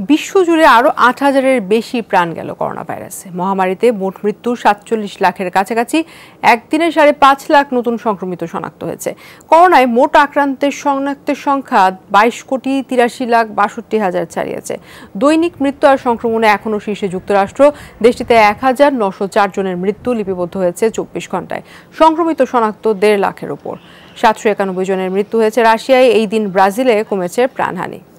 বিশ্বজুড়ে আরও ৮,০০০-এর বেশি প্রাণ গেল করোনা ভাইরাসে। মহামারীতে মোট মৃত্যু ৪৭ লাখের কাছাকাছি। একদিনে ৫.৫ লাখ নতুন সংক্রমিত শনাক্ত হয়েছে। করোনায় মোট আক্রান্তের শনাক্তের সংখ্যা ২২,৮৩,৬২,০০০ ছাড়িয়েছে। দৈনিক মৃত্যু আর সংক্রমণে এখনও শীর্ষে যুক্তরাষ্ট্র। দেশটিতে ১,৯০৪ জনের মৃত্যু লিপিবদ্ধ হয়েছে ২৪ ঘন্টায়। সংক্রমিত শনাক্ত ১.৫ লাখের ওপর। ৭৯১ জনের মৃত্যু হয়েছে রাশিয়ায়। এই দিন ব্রাজিলে কমেছে প্রাণহানি।